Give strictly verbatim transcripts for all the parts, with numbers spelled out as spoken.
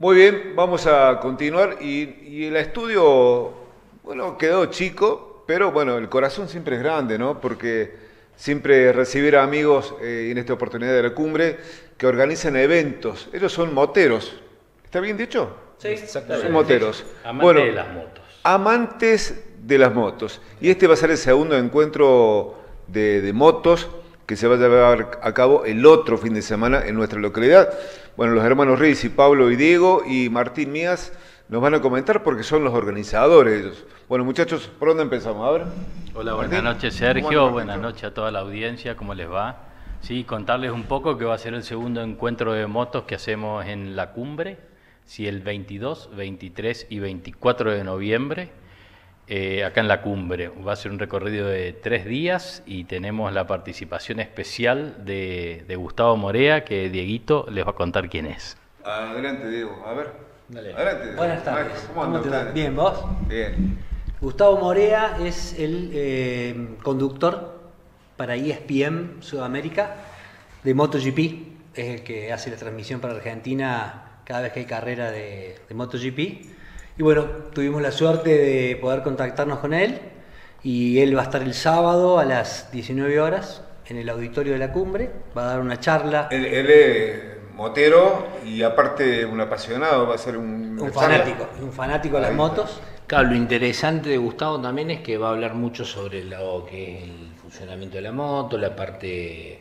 Muy bien, vamos a continuar y, y el estudio, bueno, quedó chico, pero bueno, el corazón siempre es grande, ¿no? Porque siempre recibir a amigos eh, en esta oportunidad de la cumbre que organizan eventos. Ellos son moteros, ¿está bien dicho? Sí, exactamente. Son moteros. Amantes Bueno, de las motos. Amantes de las motos. Y este va a ser el segundo encuentro de, de motos que se va a llevar a cabo el otro fin de semana en nuestra localidad. Bueno, los hermanos Riz y Pablo y Diego y Martín Mías nos van a comentar porque son los organizadores ellos. Bueno, muchachos, ¿por dónde empezamos? A ver. Hola, Martín. buenas noches Sergio, buenas noches a toda la audiencia, ¿cómo les va? Sí, contarles un poco que va a ser el segundo encuentro de motos que hacemos en la cumbre, sí, el veintidós, veintitrés y veinticuatro de noviembre, eh, acá en la cumbre. Va a ser un recorrido de tres días y tenemos la participación especial de, de Gustavo Morea, que Dieguito les va a contar quién es. Adelante, Diego, a ver. Dale. Adelante, Diego. Buenas tardes. Maestro, ¿Cómo, andan te va? ustedes? Bien, ¿vos? Bien. Gustavo Morea es el eh, conductor para E S P N Sudamérica de MotoGP. Es el que hace la transmisión para Argentina cada vez que hay carrera de, de MotoGP. Y bueno, tuvimos la suerte de poder contactarnos con él y él va a estar el sábado a las diecinueve horas en el auditorio de la cumbre. Va a dar una charla. Él, él es motero y aparte un apasionado, va a ser un... Un fanático, un fanático de las Ahí motos. está. Claro, lo interesante de Gustavo también es que va a hablar mucho sobre lo que es el funcionamiento de la moto, la parte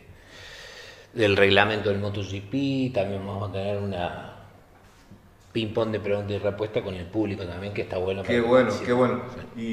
del reglamento del MotoGP. También vamos a tener una ping-pong de preguntas y respuestas con el público también, que está bueno. Qué para bueno, que qué bueno.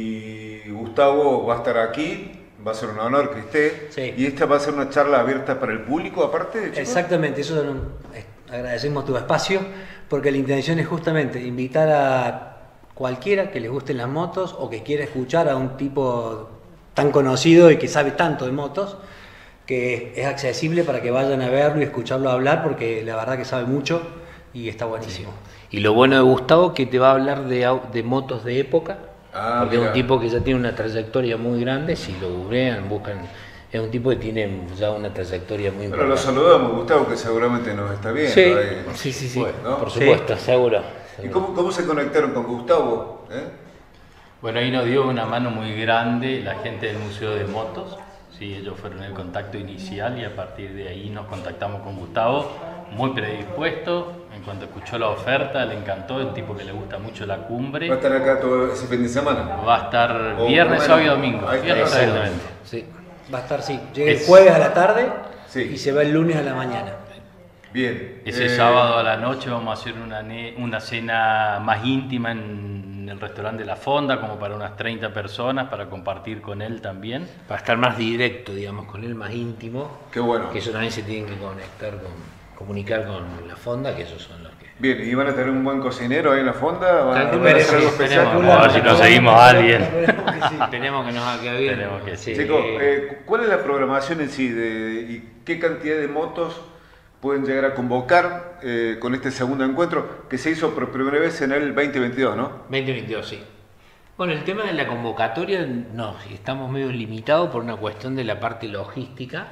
Y Gustavo va a estar aquí, va a ser un honor que esté. Sí. Y esta va a ser una charla abierta para el público, aparte, chicos. Exactamente, eso no- eh, agradecemos tu espacio, porque la intención es justamente invitar a cualquiera que le gusten las motos o que quiera escuchar a un tipo tan conocido y que sabe tanto de motos, que es accesible para que vayan a verlo y escucharlo hablar, porque la verdad que sabe mucho y está buenísimo. Y lo bueno de Gustavo es que te va a hablar de, au- de motos de época, Ah, porque es mira. un tipo que ya tiene una trayectoria muy grande. Si lo googlean, buscan, es un tipo que tiene ya una trayectoria muy Bueno, importante. lo saludamos, Gustavo, que seguramente nos está viendo. Sí, ahí. sí, sí, sí, Bueno, ¿no? por supuesto, seguro. ¿Y cómo, cómo se conectaron con Gustavo? ¿Eh? Bueno, ahí nos dio una mano muy grande la gente del Museo de Motos. Sí, ellos fueron el contacto inicial y a partir de ahí nos contactamos con Gustavo, muy predispuesto. En cuanto escuchó la oferta, le encantó, el tipo que le gusta mucho la ¿Va a cumbre. estar acá todo ese fin de semana? Va a estar O viernes, por lo sábado y menos, domingo. ahí está. Viernes, sábado y domingo. Exactamente, sí. Va a estar, sí, llega el Es- jueves a la tarde Sí. y se va el lunes a la mañana. Bien. Ese Eh, sábado a la noche vamos a hacer una, ne- una cena más íntima en el restaurante La Fonda, como para unas treinta personas, para compartir con él también. Para estar más directo, digamos, con él, más íntimo. Qué bueno. Que eso también se tienen que conectar con, comunicar con la fonda, que esos son los que... Bien, ¿y van a tener un buen cocinero ahí en la fonda? ¿Van a Esperemos, van a hacer algo esperemos. especial? Vamos a ver si conseguimos a alguien. Esperemos que sí. Tenemos que nos haga bien. Tenemos que sí. Chicos, eh, ¿cuál es la programación en sí de, y qué cantidad de motos pueden llegar a convocar eh, con este segundo encuentro que se hizo por primera vez en el veinte veintidós, ¿no? veinte veintidós, sí. Bueno, el tema de la convocatoria, no, estamos medio limitados por una cuestión de la parte logística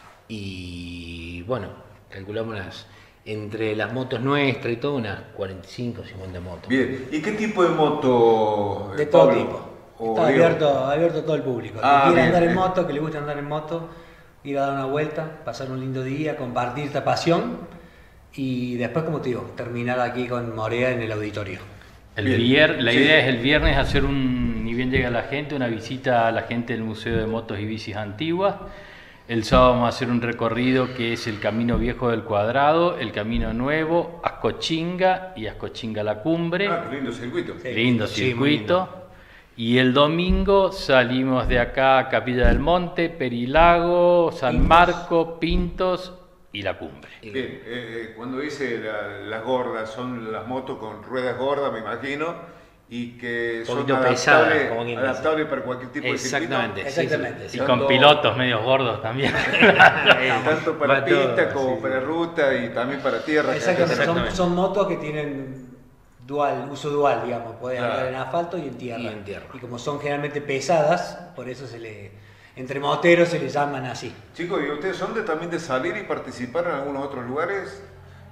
y, bueno, calculamos unas, entre las motos nuestras y todo, unas cuarenta y cinco, cincuenta motos. Bien, ¿y qué tipo de moto? eh, De todo Pablo? tipo. O Está Diego? abierto, abierto a todo el público. Ah, que quiera bien, andar en bien. moto, que le guste andar en moto, ir a dar una vuelta, pasar un lindo día, compartir esta pasión y después, como te digo, terminar aquí con Morea en el auditorio. El Bien. vier- la Sí. idea es el viernes hacer un, ni bien llega la gente, una visita a la gente del Museo de Motos y Bicis Antiguas. El sábado vamos a hacer un recorrido que es el Camino Viejo del Cuadrado, el Camino Nuevo, Ascochinga y Ascochinga la Cumbre. Ah, qué lindo circuito. Sí. Lindo Sí, muy circuito. Y el domingo salimos de acá a Capilla del Monte, Perilago, San Pintos. Marco, Pintos y la Cumbre. Bien, eh, eh, cuando dice la- las gordas, son las motos con ruedas gordas, me imagino, y que Un son poquito pesadas, adaptables, como quien dice. adaptables para cualquier tipo de circuito. Exactamente. sí, sí. Exactamente. Y Tanto- con pilotos medios gordos también. Tanto para Va todo, pista como sí, para ruta y también para tierra. Exactamente, son, Exactamente. son motos que tienen dual, uso dual, digamos, pueden Claro. andar en asfalto y en tierra. Y en tierra. Y como son generalmente pesadas, por eso se le, entre moteros se les llaman así. Chicos, ¿y ustedes son de también de salir y participar en algunos otros lugares?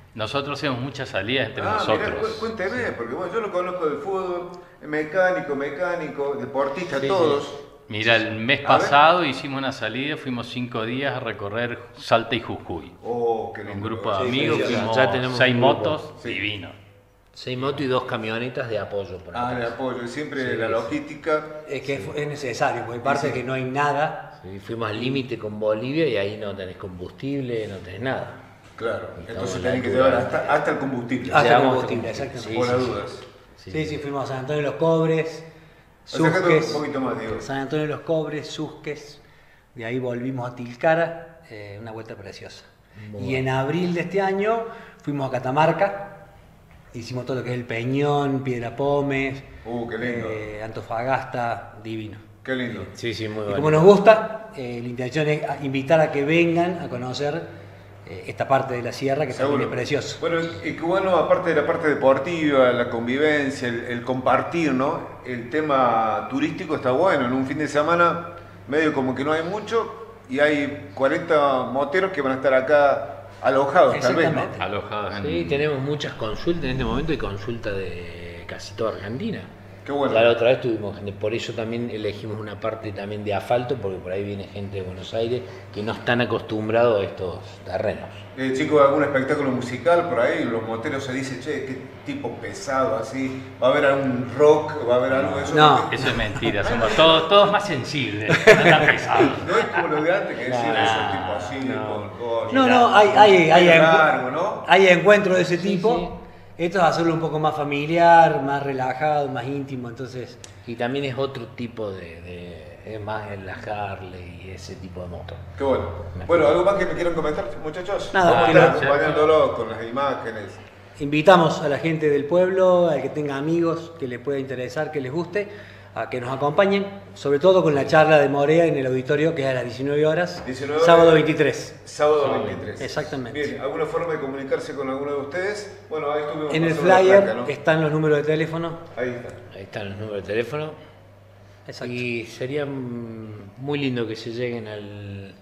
Nosotros hacemos muchas salidas entre Ah, nosotros. mirá, cuénteme, porque bueno, yo lo conozco del fútbol, mecánico, mecánico, deportista, Sí, todos. Mira, el mes A pasado hicimos una salida, fuimos cinco días a recorrer Salta y Jujuy. Oh, qué lindo. Un grupo de Sí, amigos, sí, sí, fuimos ya tenemos seis un grupo. motos, Sí. divino. Seis motos y dos camionetas de apoyo. Por Ah, de atrás. apoyo, siempre Sí, la sí. logística. Es que es necesario, porque parte Sí. que no hay nada. Sí, fuimos al límite con Bolivia y ahí no tenés combustible, no tenés nada. Claro, Estamos entonces en la tenés que altura. llevar hasta, hasta el combustible. Hasta el Llevamos combustible, hasta exactamente. por sí, las sí, dudas. Sí, sí, fuimos a San Antonio de los Cobres, Acércate Susques, un poquito más, digo. San Antonio de los Cobres, Susques, de ahí volvimos a Tilcara, eh, una vuelta preciosa. Muy Y en abril de este año fuimos a Catamarca, hicimos todo lo que es el Peñón, Piedra Pómez, Uh, qué lindo. eh, Antofagasta, divino. Qué lindo. Sí, sí, muy Y bueno. como nos gusta, eh, la intención es a- invitar a que vengan a conocer eh, esta parte de la sierra que también es precioso. Bueno, y que bueno, aparte de la parte deportiva, la convivencia, el, el compartir, ¿no? El tema turístico está bueno. En un fin de semana, medio como que no hay mucho, y hay cuarenta moteros que van a estar acá alojados, tal vez, ¿no? Exactamente. Alojados en... Sí, tenemos muchas consultas. En este momento hay consulta de casi toda Argentina. Qué bueno. Ya la otra vez tuvimos gente, por eso también elegimos una parte también de asfalto, porque por ahí viene gente de Buenos Aires que no están acostumbrados a estos terrenos. Eh, chicos, algún espectáculo musical por ahí, los moteros se dicen, che, qué tipo pesado, así, va a haber algún rock, va a haber algo de eso. No. Eso es mentira, somos todos, todos más sensibles, no tan pesados. No es como lo de antes que decían No, eso, tipo así, no. con coche. No, no, hay, hay, hay, Pelo largo, ¿no? hay encuentros de ese Sí, tipo. sí. Esto es hacerlo un poco más familiar, más relajado, más íntimo, entonces... Y también es otro tipo de, de es más en la Harley y ese tipo de moto. Qué bueno. Bueno, ¿algo más que me quieran comentar, muchachos? Nada, Vamos a que estar no- acompañándolo con las imágenes. Invitamos a la gente del pueblo, al que tenga amigos que les pueda interesar, que les guste, a que nos acompañen, sobre todo con la charla de Morea en el auditorio, que es a las diecinueve horas, diecinueve sábado horas. veintitrés. Sábado veintitrés. Exactamente. Bien, ¿alguna forma de comunicarse con alguno de ustedes? Bueno, ahí estuvimos En el pasando la flyer placa, ¿no? están los números de teléfono. Ahí está. Ahí están los números de teléfono. Exacto. Y sería mm, muy lindo que se lleguen al,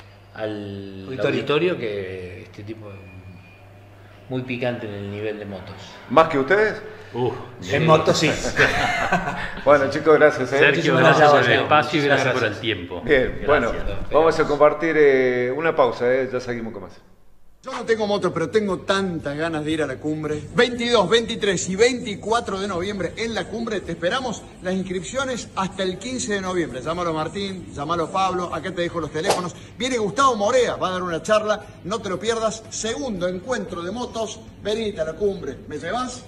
al Auditorio. auditorio. Que este tipo es muy picante en el nivel de motos. ¿Más que ustedes? Uh, En moto sí. Bueno, chicos, gracias. ¿eh? Sergio, Muchísimas gracias gracias, por el Sergio. espacio y gracias Muchísimas por el tiempo. Bien, Gracias. bueno, vamos a compartir eh, una pausa, ¿eh? Ya seguimos con más. Yo no tengo moto, pero tengo tantas ganas de ir a la cumbre. veintidós, veintitrés y veinticuatro de noviembre en la cumbre. Te esperamos las inscripciones hasta el quince de noviembre. Llámalo Martín, llámalo Pablo, acá te dejo los teléfonos. Viene Gustavo Morea, va a dar una charla, no te lo pierdas. Segundo encuentro de motos, venite a la cumbre. ¿Me llevas?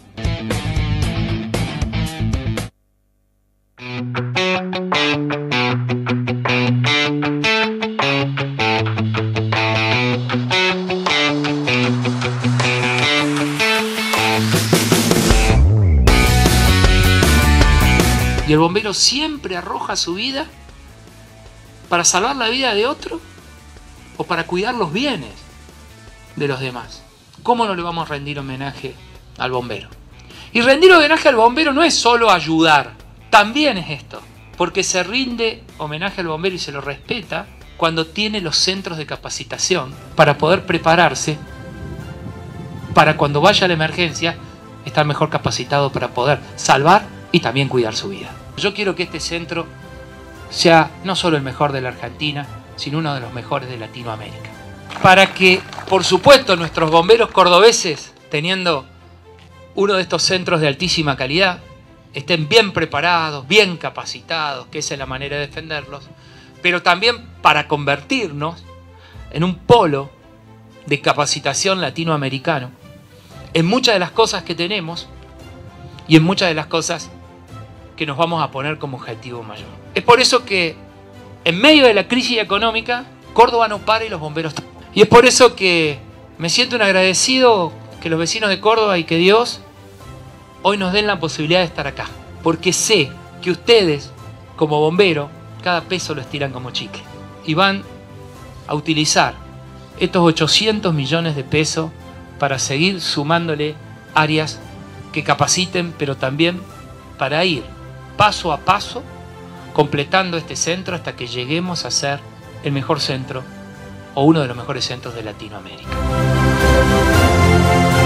Y el bombero siempre arroja su vida para salvar la vida de otro o para cuidar los bienes de los demás. ¿Cómo no le vamos a rendir homenaje al bombero? Y rendir homenaje al bombero no es solo ayudar, también es esto, porque se rinde homenaje al bombero y se lo respeta cuando tiene los centros de capacitación para poder prepararse para cuando vaya a la emergencia estar mejor capacitado para poder salvar y también cuidar su vida. Yo quiero que este centro sea no solo el mejor de la Argentina, sino uno de los mejores de Latinoamérica. Para que, por supuesto, nuestros bomberos cordobeses, teniendo uno de estos centros de altísima calidad, estén bien preparados, bien capacitados, que esa es la manera de defenderlos, pero también para convertirnos en un polo de capacitación latinoamericano en muchas de las cosas que tenemos y en muchas de las cosas que nos vamos a poner como objetivo mayor. Es por eso que en medio de la crisis económica, Córdoba no para y los bomberos tampoco. Y es por eso que me siento un agradecido que los vecinos de Córdoba y que Dios hoy nos den la posibilidad de estar acá. Porque sé que ustedes, como bomberos, cada peso lo estiran como chicle. Y van a utilizar estos ochocientos millones de pesos para seguir sumándole áreas que capaciten, pero también para ir paso a paso completando este centro hasta que lleguemos a ser el mejor centro o uno de los mejores centros de Latinoamérica.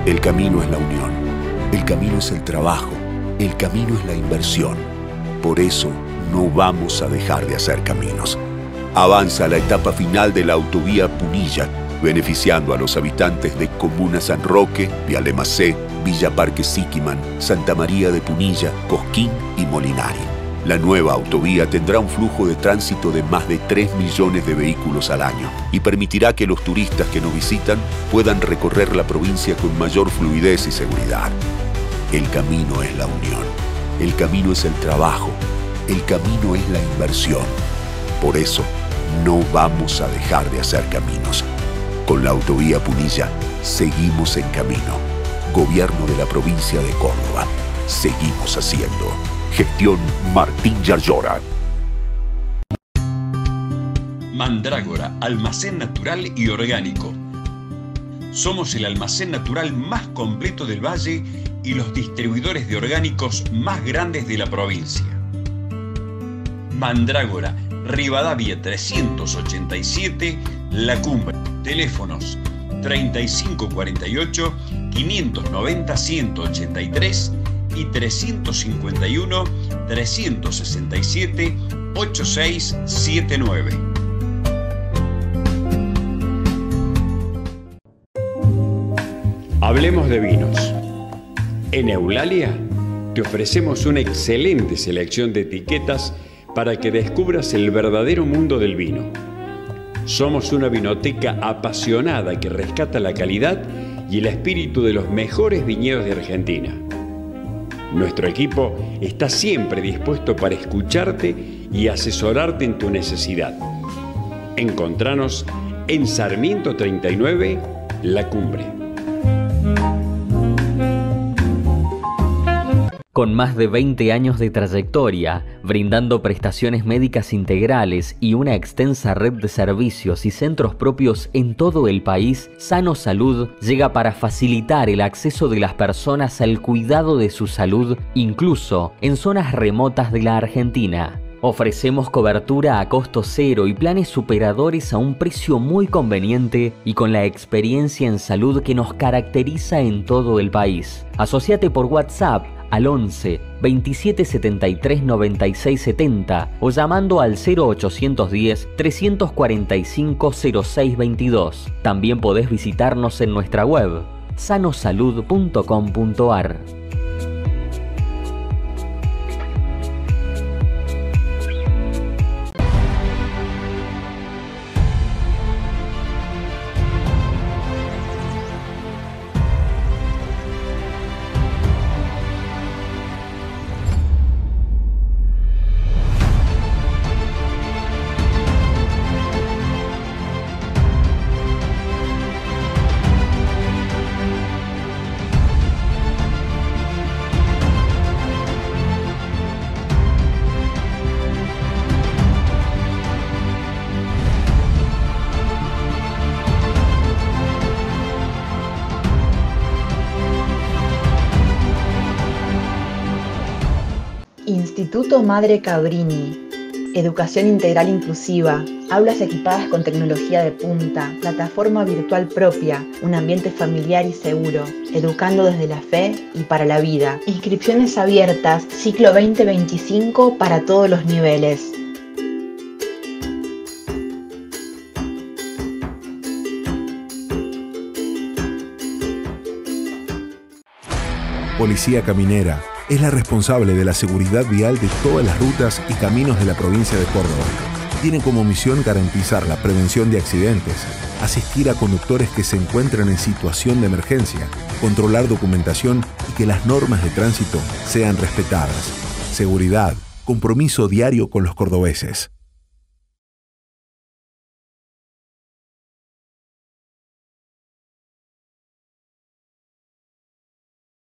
El camino es la unión. El camino es el trabajo. El camino es la inversión. Por eso no vamos a dejar de hacer caminos. Avanza la etapa final de la autovía Punilla, beneficiando a los habitantes de Comuna San Roque, Vialemacé, Villa Parque Siquiman, Santa María de Punilla, Cosquín y Molinari. La nueva autovía tendrá un flujo de tránsito de más de tres millones de vehículos al año y permitirá que los turistas que nos visitan puedan recorrer la provincia con mayor fluidez y seguridad. El camino es la unión. El camino es el trabajo. El camino es la inversión. Por eso, no vamos a dejar de hacer caminos. Con la autovía Punilla, seguimos en camino. Gobierno de la provincia de Córdoba. Seguimos haciendo. Gestión Martín Yarlora. Mandrágora, almacén natural y orgánico. Somos el almacén natural más completo del Valle y los distribuidores de orgánicos más grandes de la provincia. Mandrágora, Rivadavia trescientos ochenta y siete, La Cumbre. Teléfonos treinta y cinco cuarenta y ocho, quinientos noventa, ciento ochenta y tres y trescientos cincuenta y uno, trescientos sesenta y siete, ochenta y seis setenta y nueve. Hablemos de vinos. En Eulalia te ofrecemos una excelente selección de etiquetas para que descubras el verdadero mundo del vino. Somos una vinoteca apasionada que rescata la calidad y el espíritu de los mejores viñedos de Argentina. Nuestro equipo está siempre dispuesto para escucharte y asesorarte en tu necesidad. Encontranos en Sarmiento treinta y nueve, La Cumbre. Con más de veinte años de trayectoria, brindando prestaciones médicas integrales y una extensa red de servicios y centros propios en todo el país, Sano Salud llega para facilitar el acceso de las personas al cuidado de su salud, incluso en zonas remotas de la Argentina. Ofrecemos cobertura a costo cero y planes superadores a un precio muy conveniente y con la experiencia en salud que nos caracteriza en todo el país. Asociate por WhatsApp al once, veintisiete setenta y tres, noventa y seis setenta o llamando al cero ochocientos diez, trescientos cuarenta y cinco, cero seis veintidós. También podés visitarnos en nuestra web sanosalud punto com punto ar. Instituto Madre Cabrini. Educación integral inclusiva, aulas equipadas con tecnología de punta, plataforma virtual propia, un ambiente familiar y seguro, educando desde la fe y para la vida. Inscripciones abiertas, ciclo veinte veinticinco para todos los niveles. Policía Caminera es la responsable de la seguridad vial de todas las rutas y caminos de la provincia de Córdoba. Tiene como misión garantizar la prevención de accidentes, asistir a conductores que se encuentran en situación de emergencia, controlar documentación y que las normas de tránsito sean respetadas. Seguridad, compromiso diario con los cordobeses.